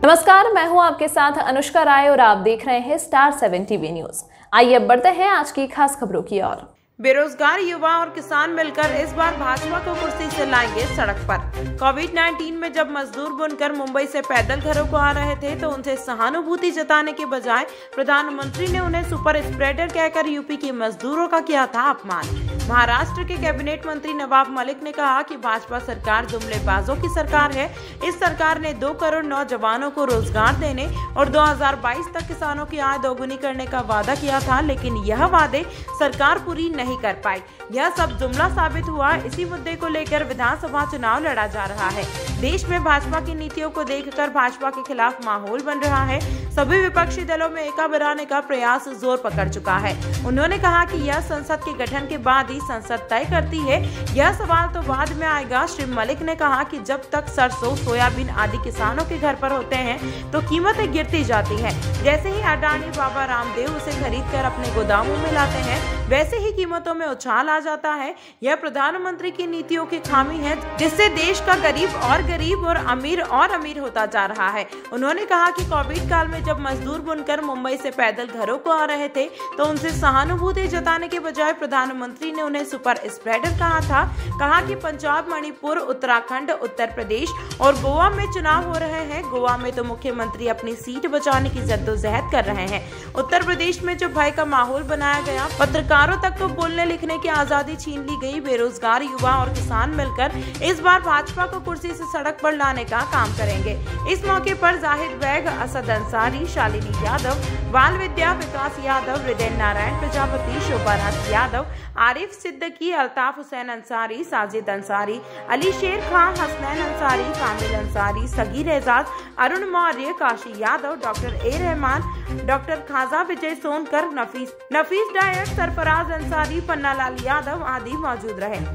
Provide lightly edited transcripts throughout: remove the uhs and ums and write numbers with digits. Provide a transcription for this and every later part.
नमस्कार, मैं हूं आपके साथ अनुष्का राय और आप देख रहे हैं स्टार 7 टीवी न्यूज। आइए अब बढ़ते हैं आज की खास खबरों की ओर। बेरोजगार युवा और किसान मिलकर इस बार भाजपा को कुर्सी से लाएंगे सड़क पर। कोविड-19 में जब मजदूर बुनकर मुंबई से पैदल घरों को आ रहे थे तो उनसे सहानुभूति जताने के बजाय प्रधानमंत्री ने उन्हें सुपर स्प्रेडर कहकर यूपी के मजदूरों का किया था अपमान। महाराष्ट्र के कैबिनेट मंत्री नवाब मलिक ने कहा कि भाजपा सरकार जुमलेबाजों की सरकार है। इस सरकार ने 2 करोड़ नौजवानों को रोजगार देने और 2022 तक किसानों की आय दोगुनी करने का वादा किया था, लेकिन यह वादे सरकार पूरी नहीं कर पाई। यह सब जुमला साबित हुआ। इसी मुद्दे को लेकर विधानसभा चुनाव लड़ा जा रहा है। देश में भाजपा की नीतियों को देखकर भाजपा के खिलाफ माहौल बन रहा है। सभी विपक्षी दलों में एका बनाने का प्रयास जोर पकड़ चुका है। उन्होंने कहा कि यह संसद के गठन के बाद ही संसद तय करती है। यह सवाल तो बाद में आएगा। श्री मलिक ने कहा कि जब तक सरसों, सोयाबीन आदि किसानों के घर पर होते हैं तो कीमतें गिरती जाती हैं। जैसे ही अडानी बाबा रामदेव उसे खरीद कर अपने गोदामों में लाते हैं, वैसे ही कीमतों में उछाल आ जाता है। यह प्रधानमंत्री की नीतियों की खामी है, जिससे देश का गरीब और अमीर होता जा रहा है। उन्होंने कहा कि कोविड काल में जब मजदूर बुनकर मुंबई से पैदल घरों को आ रहे थे तो उनसे सहानुभूति जताने के बजाय प्रधानमंत्री ने उन्हें सुपर स्प्रेडर कहा था। कहा कि पंजाब, मणिपुर, उत्तराखंड, उत्तर प्रदेश और गोवा में चुनाव हो रहे हैं। गोवा में तो मुख्यमंत्री अपनी सीट बचाने की जद्दोजहद कर रहे हैं। उत्तर प्रदेश में जो भय का माहौल बनाया गया, पत्रकारों तक को बोलने लिखने की आजादी छीन ली गई। बेरोजगार युवा और किसान मिलकर इस बार भाजपा को कुर्सी से सड़क पर लाने का काम करेंगे। इस मौके पर जाहिद बैग, असद अंसारी, शालिनी यादव, बाल विद्या, विकास यादव, हृदय नारायण प्रजापति, शोभा Yadav, Arif Siddiqui, Altaf Hussain Ansari, Sajid Ansari, Ali Sher Khan, Hasnain Ansari, Kamil Ansari, Saghir Ejaz, Arun Maurya, Kashi Yadav, doctor A Rahman, doctor Khaja Vijay Sonkar, Nafees Dayar, Sarfaraz Ansari, Pannalal Yadav आदि मौजूद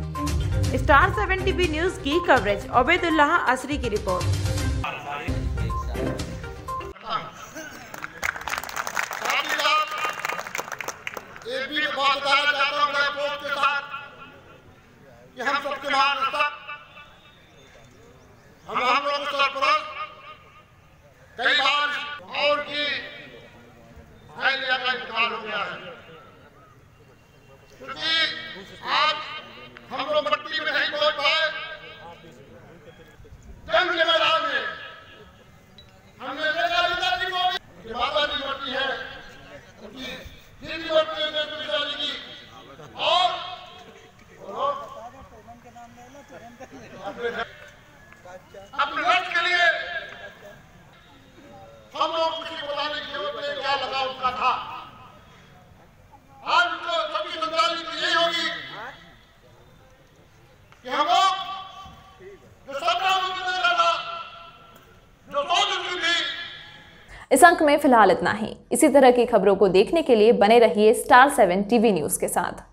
रहे। स्टार 7 टीवी न्यूज की कवरेज। ओबेदुल्लाह असरी की रिपोर्ट। एक भी बात बताना चाहता हूं मैं अफसोस के साथ कि हम सबके महाराष्ट्र हम लोगों को सरपरस्त कई बार और की फैलिया का इंतकाल हो गया है, क्योंकि आज हम लोग मट्टी में नहीं पहुंच पाए। जंग के मैदान में हमने देखा नेताजी को माता जी मट्टी है, उनकी और अपने लक्ष्य के लिए हम लोग किसी को बताने की जरूरत नहीं क्या लगा उसका था। आज तो सबकी जिम्मेदारी यही होगी कि हम लोग जो सरकार था, जो सोच उसकी थी। इस अंक में फिलहाल इतना ही। इसी तरह की खबरों को देखने के लिए बने रहिए स्टार 7 टीवी न्यूज के साथ।